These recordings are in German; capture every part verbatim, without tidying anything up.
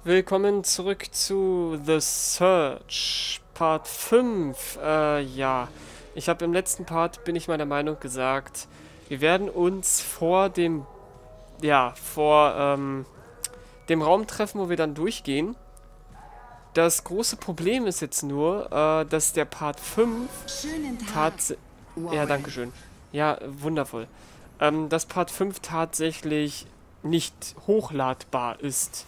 Willkommen zurück zu The Search, Part fünf. Äh, ja, ich habe im letzten Part, bin ich meiner Meinung, gesagt, wir werden uns vor dem, ja, vor ähm, dem Raum treffen, wo wir dann durchgehen. Das große Problem ist jetzt nur, äh, dass der Part fünf tatsächlich... Ja, dankeschön. Ja, wundervoll. Ähm, dass Part fünf tatsächlich nicht hochladbar ist.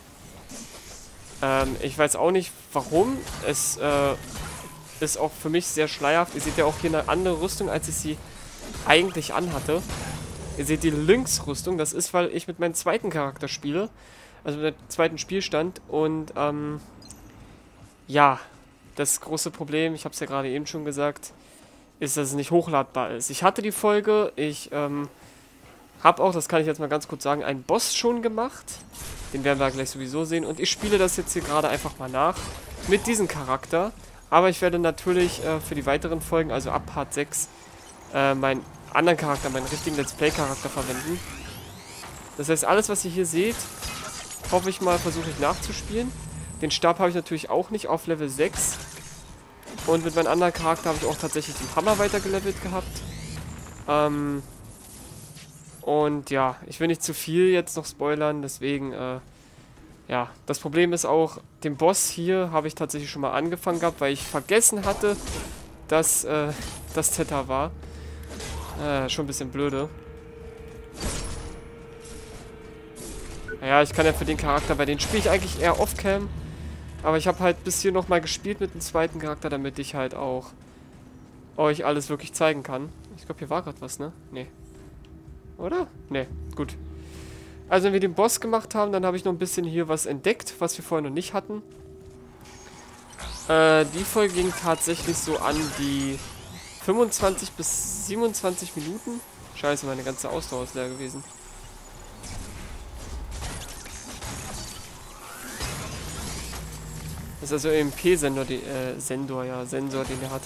Ähm, ich weiß auch nicht, warum. Es äh, ist auch für mich sehr schleierhaft. Ihr seht ja auch hier eine andere Rüstung, als ich sie eigentlich anhatte. Ihr seht die Lynx-Rüstung. Das ist, weil ich mit meinem zweiten Charakter spiele. Also mit dem zweiten Spielstand. Und, ähm... ja, das große Problem, ich habe es ja gerade eben schon gesagt, ist, dass es nicht hochladbar ist. Ich hatte die Folge, ich, ähm... habe auch, das kann ich jetzt mal ganz kurz sagen, einen Boss schon gemacht. Den werden wir gleich sowieso sehen. Und ich spiele das jetzt hier gerade einfach mal nach. Mit diesem Charakter. Aber ich werde natürlich äh, für die weiteren Folgen, also ab Part sechs, äh, meinen anderen Charakter, meinen richtigen Let's Play-Charakter verwenden. Das heißt, alles, was ihr hier seht, hoffe ich mal, versuche ich nachzuspielen. Den Stab habe ich natürlich auch nicht auf Level sechs. Und mit meinem anderen Charakter habe ich auch tatsächlich den Hammer weitergelevelt gehabt. Ähm... Und ja, ich will nicht zu viel jetzt noch spoilern, deswegen, äh, ja, das Problem ist auch, den Boss hier habe ich tatsächlich schon mal angefangen gehabt, weil ich vergessen hatte, dass äh, das Zeta war. Äh, schon ein bisschen blöde. Naja, ich kann ja für den Charakter, bei den spiele ich eigentlich eher off-cam, aber ich habe halt bis hier nochmal gespielt mit dem zweiten Charakter, damit ich halt auch euch alles wirklich zeigen kann. Ich glaube, hier war gerade was, ne? Nee. Oder? Ne, gut. Also wenn wir den Boss gemacht haben, dann habe ich noch ein bisschen hier was entdeckt, was wir vorher noch nicht hatten. Äh, die Folge ging tatsächlich so an die fünfundzwanzig bis siebenundzwanzig Minuten. Scheiße, meine ganze Ausdauer ist leer gewesen. Das ist also E M P-Sensor, die, äh, Sensor, ja, Sensor, den er hat.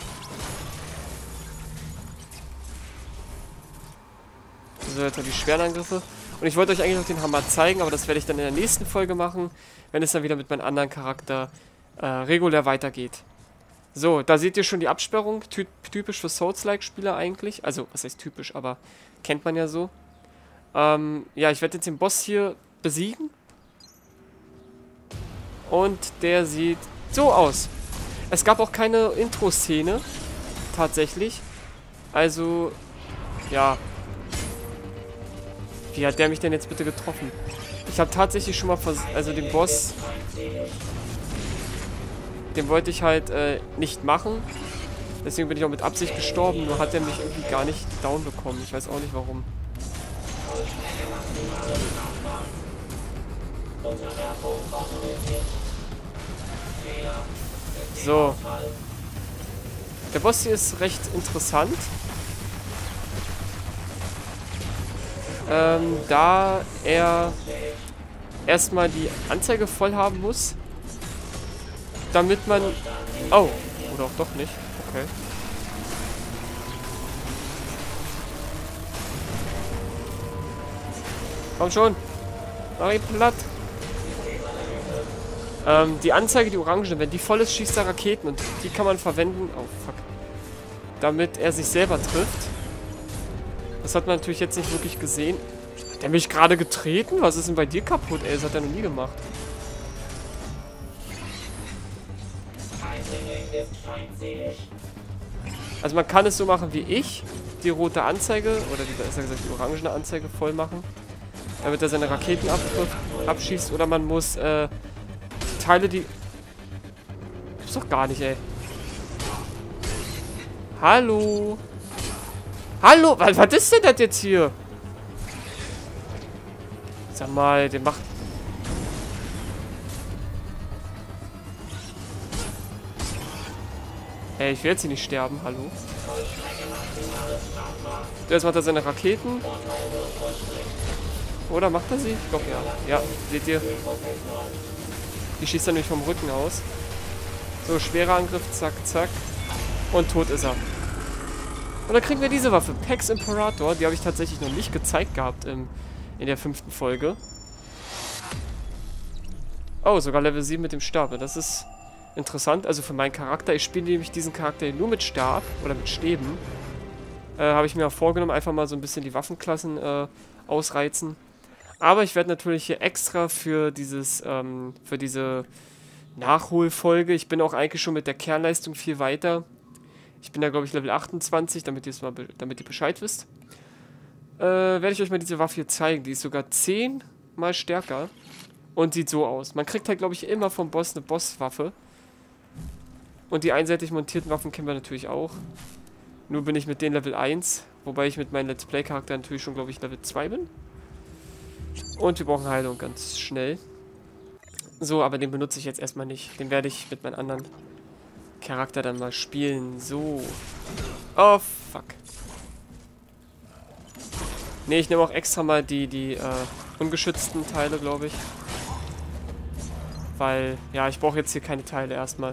So, jetzt haben die schweren Angriffe. Und ich wollte euch eigentlich noch den Hammer zeigen, aber das werde ich dann in der nächsten Folge machen, wenn es dann wieder mit meinem anderen Charakter äh, regulär weitergeht. So, da seht ihr schon die Absperrung. Ty typisch für Souls-like-Spieler eigentlich. Also, was heißt typisch, aber kennt man ja so. Ähm, ja, ich werde jetzt den Boss hier besiegen. Und der sieht so aus. Es gab auch keine Intro-Szene. Tatsächlich. Also, ja... Wie hat der mich denn jetzt bitte getroffen? Ich habe tatsächlich schon mal versucht, also den Boss, den wollte ich halt äh, nicht machen. Deswegen bin ich auch mit Absicht gestorben, nur hat er mich irgendwie gar nicht down bekommen. Ich weiß auch nicht warum. So. Der Boss hier ist recht interessant. Ähm, da er erstmal die Anzeige voll haben muss, damit man... Oh, oder auch doch nicht. Okay. Komm schon. Mach ihn platt. Ähm, die Anzeige, die orange, wenn die voll ist, schießt er Raketen und die kann man verwenden... Oh, fuck. Damit er sich selber trifft. Das hat man natürlich jetzt nicht wirklich gesehen. Hat er mich gerade getreten? Was ist denn bei dir kaputt, ey? Das hat er noch nie gemacht. Also man kann es so machen wie ich. Die rote Anzeige, oder die, besser gesagt die orangene Anzeige voll machen. Damit er seine Raketen abtrifft, abschießt. Oder man muss äh, Teile, die... Gibt's doch gar nicht, ey. Hallo? Hallo, was, was ist denn das jetzt hier? Sag mal, der macht... Ey, ich will jetzt hier nicht sterben, hallo? Jetzt macht er seine Raketen. Oder macht er sie? Ich glaube ja. Ja, seht ihr? Die schießt er nämlich vom Rücken aus. So, schwerer Angriff, zack, zack. Und tot ist er. Und dann kriegen wir diese Waffe, Pax Imperator. Die habe ich tatsächlich noch nicht gezeigt gehabt im, in der fünften Folge. Oh, sogar Level sieben mit dem Stab. Das ist interessant. Also für meinen Charakter. Ich spiele nämlich diesen Charakter nur mit Stab oder mit Stäben. Äh, habe ich mir auch vorgenommen, einfach mal so ein bisschen die Waffenklassen äh, ausreizen. Aber ich werde natürlich hier extra für dieses, ähm, für diese Nachholfolge. Ich bin auch eigentlich schon mit der Kernleistung viel weiter. Ich bin da, glaube ich, Level achtundzwanzig, damit ihr, mal damit ihr Bescheid wisst. Äh, werde ich euch mal diese Waffe hier zeigen. Die ist sogar zehnmal stärker. Und sieht so aus. Man kriegt halt, glaube ich, immer vom Boss eine Bosswaffe. Und die einseitig montierten Waffen kennen wir natürlich auch. Nur bin ich mit denen Level eins. Wobei ich mit meinem Let's Play-Charakter natürlich schon, glaube ich, Level zwei bin. Und wir brauchen Heilung ganz schnell. So, aber den benutze ich jetzt erstmal nicht. Den werde ich mit meinem anderen Charakter dann mal spielen. So. Oh, fuck. Ne, ich nehme auch extra mal die, die äh, ungeschützten Teile, glaube ich. Weil, ja, ich brauche jetzt hier keine Teile erstmal.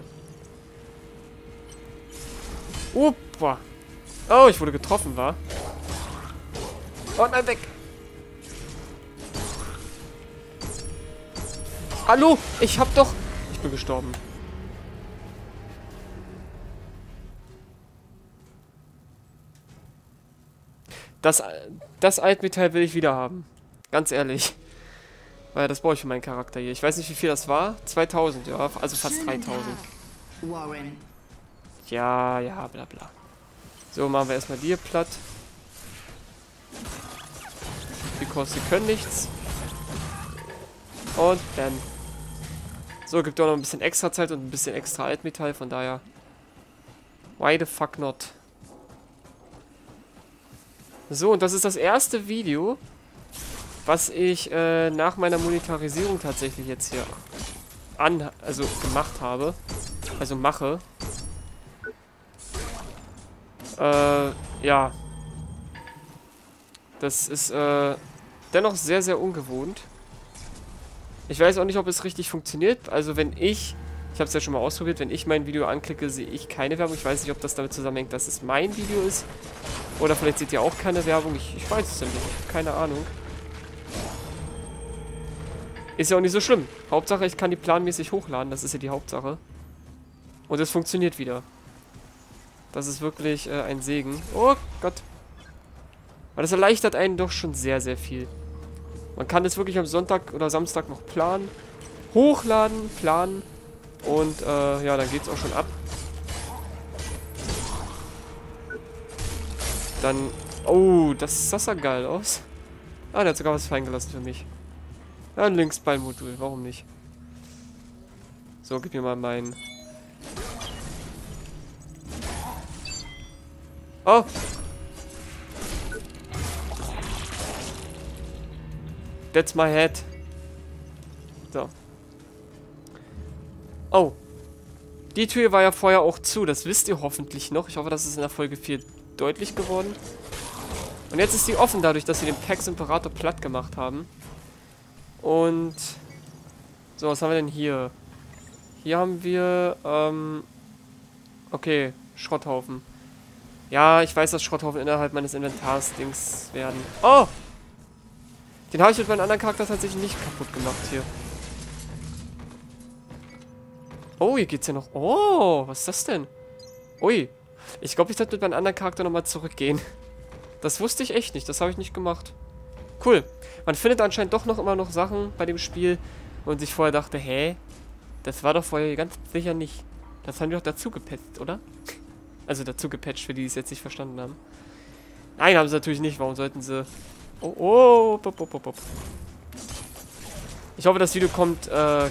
Opa. Oh, ich wurde getroffen, war. Oh nein, weg. Hallo, ich hab doch... Ich bin gestorben. Das, das Altmetall will ich wieder haben. Ganz ehrlich. Weil das brauche ich für meinen Charakter hier. Ich weiß nicht, wie viel das war. zweitausend, ja. Also fast dreitausend. Ja, ja, bla bla. So, machen wir erstmal die hier platt. Because sie können nichts. Und dann. So, gibt auch noch ein bisschen extra Zeit und ein bisschen extra Altmetall. Von daher. Why the fuck not? So, und das ist das erste Video, was ich äh, nach meiner Monetarisierung tatsächlich jetzt hier an, also gemacht habe. Also mache. Äh, ja. Das ist äh, dennoch sehr, sehr ungewohnt. Ich weiß auch nicht, ob es richtig funktioniert. Also wenn ich, ich habe es ja schon mal ausprobiert, wenn ich mein Video anklicke, sehe ich keine Werbung. Ich weiß nicht, ob das damit zusammenhängt, dass es mein Video ist. Oder vielleicht seht ihr auch keine Werbung. Ich, ich weiß es ja nicht. Keine Ahnung. Ist ja auch nicht so schlimm. Hauptsache, ich kann die planmäßig hochladen. Das ist ja die Hauptsache. Und es funktioniert wieder. Das ist wirklich äh, ein Segen. Oh Gott. Aber das erleichtert einen doch schon sehr, sehr viel. Man kann es wirklich am Sonntag oder Samstag noch planen. Hochladen, planen. Und äh, ja, dann geht es auch schon ab. Dann... Oh, das, das sah geil aus. Ah, der hat sogar was fallen gelassen für mich. Ja, ein Linksbeinmodul, warum nicht? So, gib mir mal meinen... Oh! That's my head. So. Oh. Die Tür war ja vorher auch zu, das wisst ihr hoffentlich noch. Ich hoffe, das ist in der Folge vier deutlich geworden. Und jetzt ist sie offen, dadurch, dass sie den Pax Imperator platt gemacht haben. Und... So, was haben wir denn hier? Hier haben wir, ähm... Okay, Schrotthaufen. Ja, ich weiß, dass Schrotthaufen innerhalb meines Inventars Dings werden. Oh! Den habe ich mit meinem anderen Charakter tatsächlich nicht kaputt gemacht hier. Oh, hier geht's ja noch... Oh, was ist das denn? Ui. Ich glaube, ich sollte mit meinem anderen Charakter nochmal zurückgehen. Das wusste ich echt nicht. Das habe ich nicht gemacht. Cool. Man findet anscheinend doch noch immer noch Sachen bei dem Spiel und sich vorher dachte, hä? Das war doch vorher ganz sicher nicht. Das haben die doch dazu gepatcht, oder? Also dazu gepatcht, für die, die es jetzt nicht verstanden haben. Nein, haben sie natürlich nicht. Warum sollten sie... Oh, oh, pop, pop, pop, pop. Ich hoffe, das Video kommt, äh...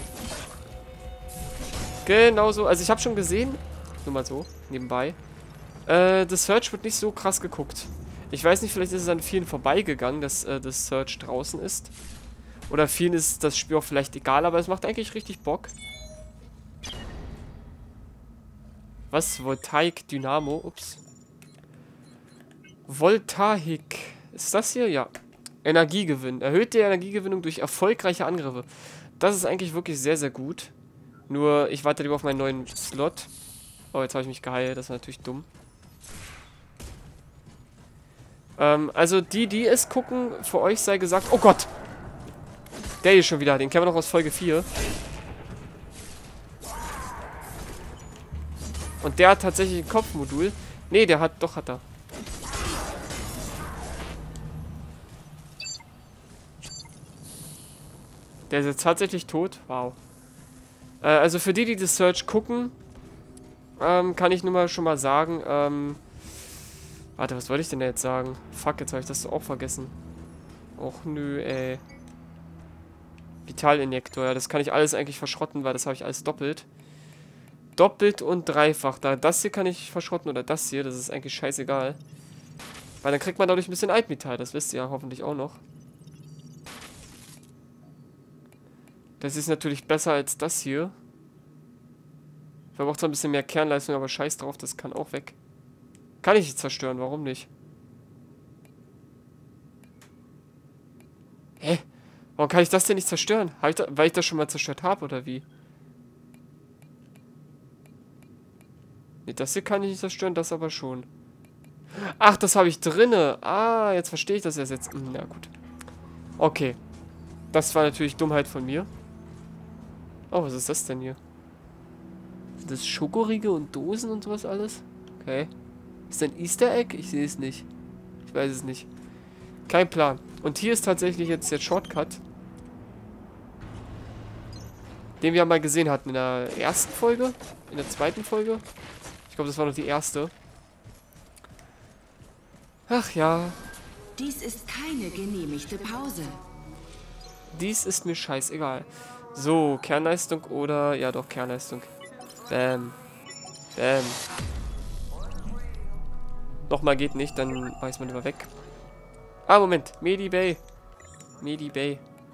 genauso... Also ich habe schon gesehen... Nur mal so, nebenbei. Äh, das Search wird nicht so krass geguckt. Ich weiß nicht, vielleicht ist es an vielen vorbeigegangen, dass äh, das Search draußen ist. Oder vielen ist das Spiel auch vielleicht egal, aber es macht eigentlich richtig Bock. Was? Voltaik Dynamo? Ups. Voltaik. Ist das hier? Ja. Energiegewinn. Erhöht die Energiegewinnung durch erfolgreiche Angriffe. Das ist eigentlich wirklich sehr, sehr gut. Nur, ich warte lieber auf meinen neuen Slot. Oh, jetzt habe ich mich geheilt. Das war natürlich dumm. Ähm, also die, die es gucken, für euch sei gesagt... Oh Gott! Der hier schon wieder. Den kennen wir noch aus Folge vier. Und der hat tatsächlich ein Kopfmodul. Nee, der hat... Doch, hat er. Der ist jetzt tatsächlich tot. Wow. Äh, also für die, die das Search gucken, ähm, kann ich nur mal schon mal sagen, ähm... Warte, was wollte ich denn jetzt sagen? Fuck, jetzt habe ich das auch vergessen. Och nö, ey. Vitalinjektor, ja, das kann ich alles eigentlich verschrotten, weil das habe ich alles doppelt. Doppelt und dreifach. Da, das hier kann ich verschrotten oder das hier, das ist eigentlich scheißegal. Weil dann kriegt man dadurch ein bisschen Altmetall, das wisst ihr ja hoffentlich auch noch. Das ist natürlich besser als das hier. Verbraucht zwar ein bisschen mehr Kernleistung, aber scheiß drauf, das kann auch weg. Kann ich nicht zerstören, warum nicht? Hä? Warum kann ich das denn nicht zerstören? Hab ich da, weil ich das schon mal zerstört habe, oder wie? Ne, das hier kann ich nicht zerstören, das aber schon. Ach, das habe ich drinne. Ah, jetzt verstehe ich das erst jetzt. Hm, ja, gut. Okay. Das war natürlich Dummheit von mir. Oh, was ist das denn hier? Sind das Schokoriegel und Dosen und sowas alles? Okay. Ist das ein Easter Egg? Ich sehe es nicht. Ich weiß es nicht. Kein Plan. Und hier ist tatsächlich jetzt der Shortcut, den wir mal gesehen hatten in der ersten Folge. In der zweiten Folge. Ich glaube, das war noch die erste. Ach ja. Dies ist keine genehmigte Pause. Dies ist mir scheißegal. So, Kernleistung oder... Ja, doch, Kernleistung. Bam. Bam. Nochmal geht nicht, dann weiß man lieber weg. Ah, Moment. Medibay. Medibay.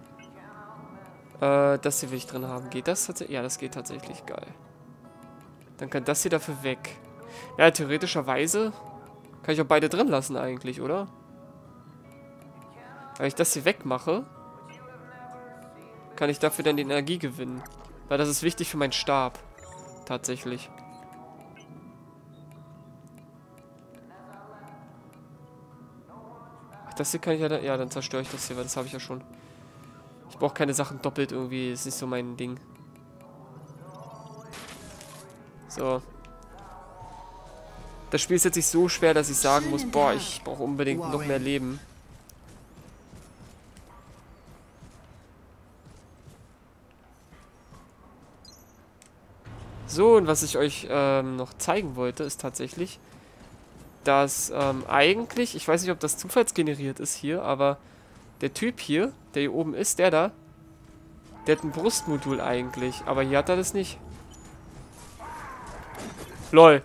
Äh, das hier will ich drin haben. Geht das tatsächlich? Ja, das geht tatsächlich. Geil. Dann kann das hier dafür weg. Ja, theoretischerweise kann ich auch beide drin lassen eigentlich, oder? Wenn ich das hier wegmache, kann ich dafür dann die Energie gewinnen. Weil das ist wichtig für meinen Stab. Tatsächlich. Ach, das hier kann ich ja dann... Ja, dann zerstöre ich das hier, weil das habe ich ja schon. Ich brauche keine Sachen doppelt irgendwie. Das ist nicht so mein Ding. So. Das Spiel ist jetzt nicht so schwer, dass ich sagen muss, boah, ich brauche unbedingt noch mehr Leben. So, und was ich euch ähm, noch zeigen wollte, ist tatsächlich, dass ähm, eigentlich, ich weiß nicht, ob das zufallsgeneriert ist hier, aber der Typ hier, der hier oben ist, der da, der hat ein Brustmodul eigentlich, aber hier hat er das nicht. Lol.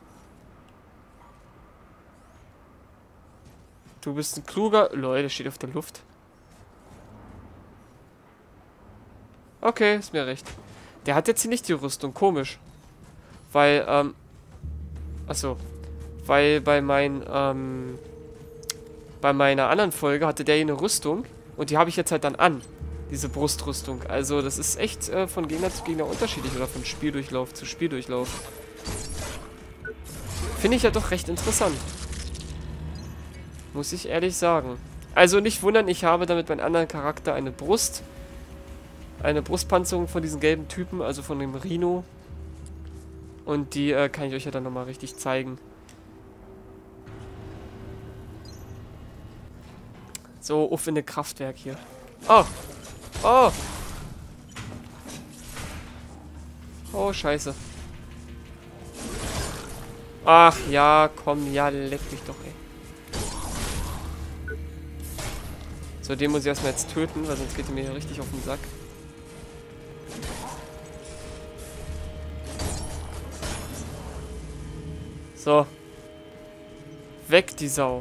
Du bist ein kluger... Lol, der steht auf der Luft. Okay, ist mir recht. Der hat jetzt hier nicht die Rüstung, komisch. Weil, ähm... Achso. Weil bei mein, ähm... bei meiner anderen Folge hatte der hier eine Rüstung. Und die habe ich jetzt halt dann an. Diese Brustrüstung. Also, das ist echt äh, von Gegner zu Gegner unterschiedlich. Oder von Spieldurchlauf zu Spieldurchlauf. Finde ich ja doch recht interessant. Muss ich ehrlich sagen. Also nicht wundern, ich habe damit meinen anderen Charakter eine Brust. Eine Brustpanzerung von diesen gelben Typen, also von dem Rhino. Und die äh, kann ich euch ja dann nochmal richtig zeigen. So, uff in ein Kraftwerk hier. Oh! Oh! Oh, scheiße. Ach ja, komm, ja, leck mich doch, ey. So, den muss ich erstmal jetzt töten, weil sonst geht er mir hier richtig auf den Sack. So. Weg, die Sau.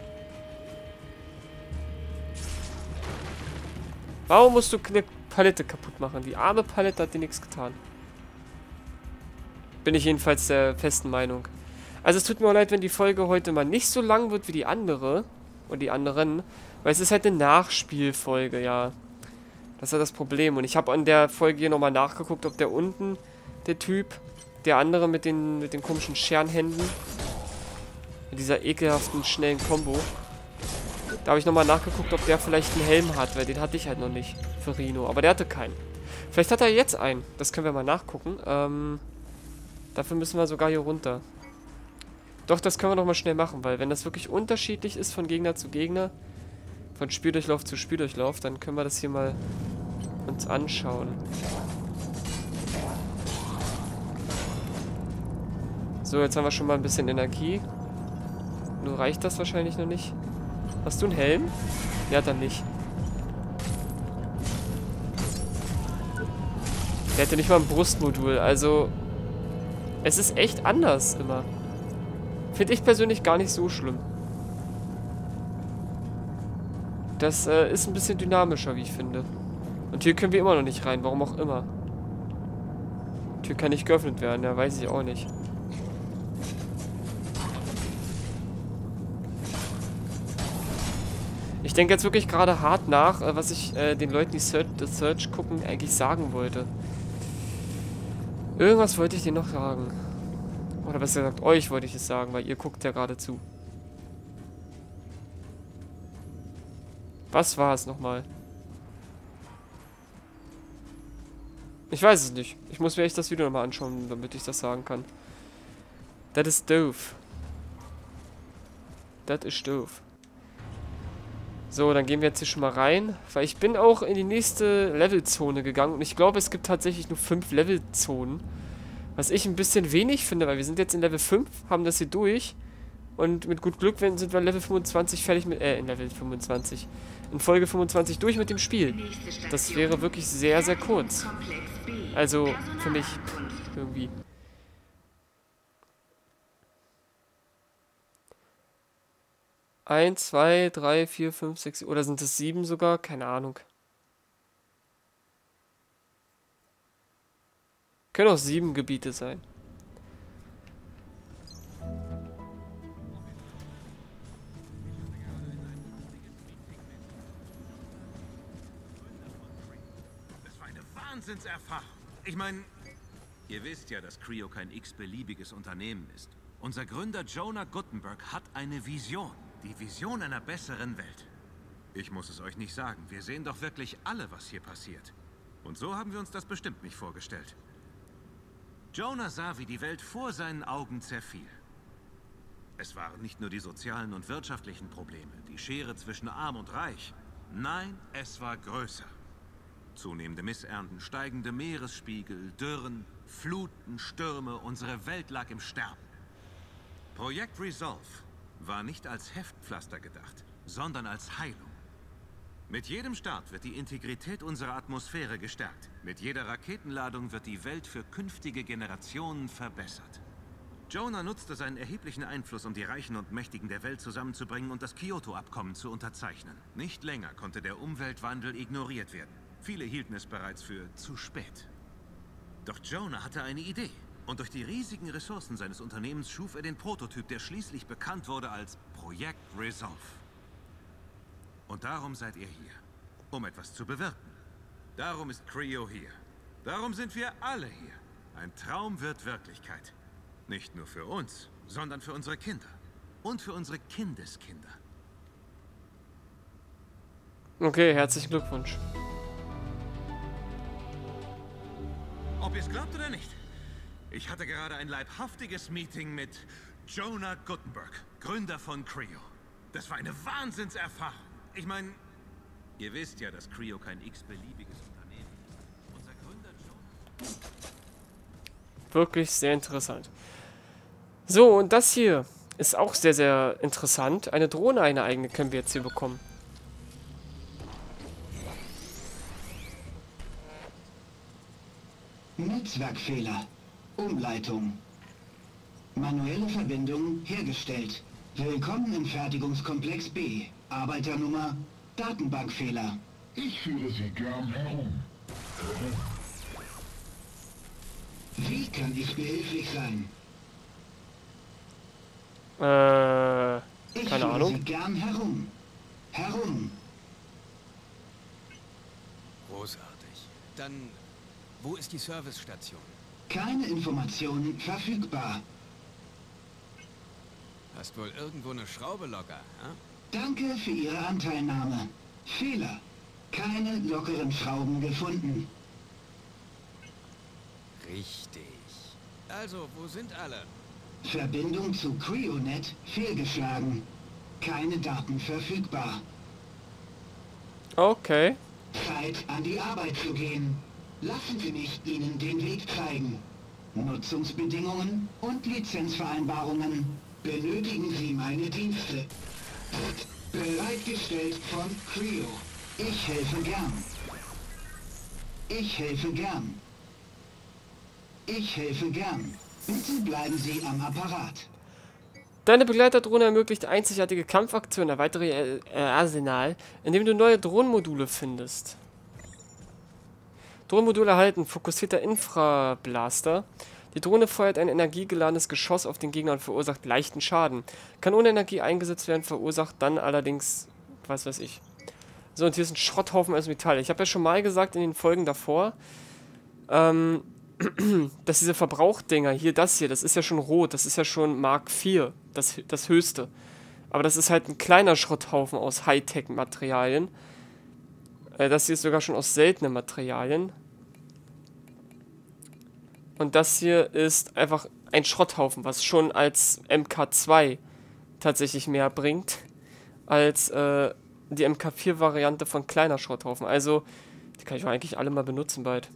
Warum musst du eine Palette kaputt machen? Die arme Palette hat dir nichts getan. Bin ich jedenfalls der festen Meinung. Also es tut mir auch leid, wenn die Folge heute mal nicht so lang wird wie die andere. Und die anderen. Weil es ist halt eine Nachspielfolge, ja. Das ist ja das Problem. Und ich habe an der Folge hier nochmal nachgeguckt, ob der unten, der Typ, der andere mit den, mit den komischen Scherenhänden, mit dieser ekelhaften, schnellen Kombo. Da habe ich nochmal nachgeguckt, ob der vielleicht einen Helm hat, weil den hatte ich halt noch nicht für Rhino. Aber der hatte keinen. Vielleicht hat er jetzt einen. Das können wir mal nachgucken. Ähm... Dafür müssen wir sogar hier runter. Doch, das können wir doch mal schnell machen, weil wenn das wirklich unterschiedlich ist von Gegner zu Gegner, von Spürdurchlauf zu Spürdurchlauf, dann können wir das hier mal uns anschauen. So, jetzt haben wir schon mal ein bisschen Energie. Nur reicht das wahrscheinlich noch nicht. Hast du einen Helm? Ja, dann nicht. Der hatte nicht mal ein Brustmodul, also es ist echt anders immer. Finde ich persönlich gar nicht so schlimm. Das äh, ist ein bisschen dynamischer, wie ich finde. Und hier können wir immer noch nicht rein, warum auch immer. Die Tür kann nicht geöffnet werden, ja, weiß ich auch nicht. Ich denke jetzt wirklich gerade hart nach, äh, was ich äh, den Leuten, die Search, das Search gucken, eigentlich sagen wollte. Irgendwas wollte ich denen noch sagen. Oder besser gesagt, euch wollte ich es sagen, weil ihr guckt ja gerade zu. Was war es nochmal? Ich weiß es nicht. Ich muss mir echt das Video nochmal anschauen, damit ich das sagen kann. Das ist doof. Das ist doof. So, dann gehen wir jetzt hier schon mal rein. Weil ich bin auch in die nächste Levelzone gegangen. Und ich glaube, es gibt tatsächlich nur fünf Levelzonen. Was ich ein bisschen wenig finde, weil wir sind jetzt in Level fünf, haben das hier durch. Und mit gut Glück sind wir in Level fünfundzwanzig fertig mit, äh, in Level fünfundzwanzig. In Folge fünfundzwanzig durch mit dem Spiel. Das wäre wirklich sehr, sehr kurz. Also, für mich, irgendwie. Eins, zwei, drei, vier, fünf, sechs, oder sind es sieben sogar? Keine Ahnung. Können auch sieben Gebiete sein. Das war eine Wahnsinnserfahrung. Ich meine, ihr wisst ja, dass Creo kein x-beliebiges Unternehmen ist. Unser Gründer Jonah Guttenberg hat eine Vision. Die Vision einer besseren Welt. Ich muss es euch nicht sagen. Wir sehen doch wirklich alle, was hier passiert. Und so haben wir uns das bestimmt nicht vorgestellt. Jonah sah, wie die Welt vor seinen Augen zerfiel. Es waren nicht nur die sozialen und wirtschaftlichen Probleme, die Schere zwischen Arm und Reich. Nein, es war größer. Zunehmende Missernten, steigende Meeresspiegel, Dürren, Fluten, Stürme, unsere Welt lag im Sterben. Projekt Resolve war nicht als Heftpflaster gedacht, sondern als Heilung. Mit jedem Start wird die Integrität unserer Atmosphäre gestärkt. Mit jeder Raketenladung wird die Welt für künftige Generationen verbessert. Jonah nutzte seinen erheblichen Einfluss, um die Reichen und Mächtigen der Welt zusammenzubringen und das Kyoto-Abkommen zu unterzeichnen. Nicht länger konnte der Umweltwandel ignoriert werden. Viele hielten es bereits für zu spät. Doch Jonah hatte eine Idee. Und durch die riesigen Ressourcen seines Unternehmens schuf er den Prototyp, der schließlich bekannt wurde als Projekt Resolve. Und darum seid ihr hier, um etwas zu bewirken. Darum ist Creo hier. Darum sind wir alle hier. Ein Traum wird Wirklichkeit. Nicht nur für uns, sondern für unsere Kinder. Und für unsere Kindeskinder. Okay, herzlichen Glückwunsch. Ob ihr es glaubt oder nicht, ich hatte gerade ein leibhaftiges Meeting mit Jonah Guttenberg, Gründer von Creo. Das war eine Wahnsinnserfahrung. Ich meine, ihr wisst ja, dass Creo kein x-beliebiges Unternehmen ist. Unser Gründer Jonah... Wirklich sehr interessant. So, und das hier ist auch sehr, sehr interessant. Eine Drohne, eine eigene, können wir jetzt hier bekommen. Netzwerkfehler. Umleitung. Manuelle Verbindung hergestellt. Willkommen im Fertigungskomplex B. Arbeiternummer Datenbankfehler. Ich führe Sie gern herum. Wie kann ich behilflich sein? Äh, Ich keine führe Ahnung. Sie gern herum. Herum. Großartig. Dann, wo ist die Servicestation? Keine Informationen verfügbar. Hast wohl irgendwo eine Schraube locker, hm? Danke für Ihre Anteilnahme. Fehler. Keine lockeren Schrauben gefunden. Richtig. Also, wo sind alle? Verbindung zu Cryonet fehlgeschlagen. Keine Daten verfügbar. Okay. Zeit, an die Arbeit zu gehen. Lassen Sie mich Ihnen den Weg zeigen. Nutzungsbedingungen und Lizenzvereinbarungen. Benötigen Sie meine Dienste. Bereitgestellt von Cryo. Ich helfe gern. Ich helfe gern. Ich helfe gern. Bitte bleiben Sie am Apparat. Deine Begleiterdrohne ermöglicht einzigartige Kampfaktionen, erweitere ihr äh, Arsenal, indem du neue Drohnenmodule findest. Drohnenmodule erhalten, fokussierter Infrablaster. Die Drohne feuert ein energiegeladenes Geschoss auf den Gegner und verursacht leichten Schaden. Kann ohne Energie eingesetzt werden, verursacht dann allerdings, was weiß ich. So, und hier ist ein Schrotthaufen aus Metall. Ich habe ja schon mal gesagt in den Folgen davor, ähm, dass diese Verbrauchdinger, hier das hier, das ist ja schon rot, das ist ja schon Mark vier, das, das höchste. Aber das ist halt ein kleiner Schrotthaufen aus Hightech-Materialien. Äh, das hier ist sogar schon aus seltenen Materialien. Und das hier ist einfach ein Schrotthaufen, was schon als M K zwei tatsächlich mehr bringt, als äh, die M K vier Variante von kleiner Schrotthaufen. Also, die kann ich auch eigentlich alle mal benutzen bald.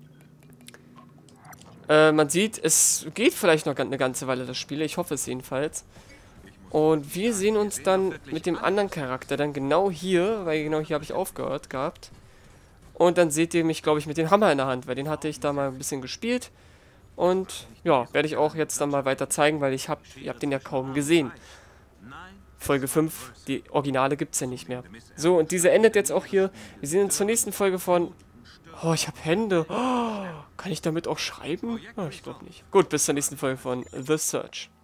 Äh, man sieht, es geht vielleicht noch eine ganze Weile, das Spiel. Ich hoffe es jedenfalls. Und wir sehen uns dann mit dem anderen Charakter dann genau hier, weil genau hier habe ich aufgehört gehabt. Und dann seht ihr mich, glaube ich, mit dem Hammer in der Hand, weil den hatte ich da mal ein bisschen gespielt. Und ja, werde ich auch jetzt dann mal weiter zeigen, weil ich habe, ihr habt den ja kaum gesehen. Folge fünf, die Originale gibt es ja nicht mehr. So, und diese endet jetzt auch hier. Wir sehen uns zur nächsten Folge von... Oh, ich habe Hände. Oh, kann ich damit auch schreiben? Oh, ich glaube nicht. Gut, bis zur nächsten Folge von The Search.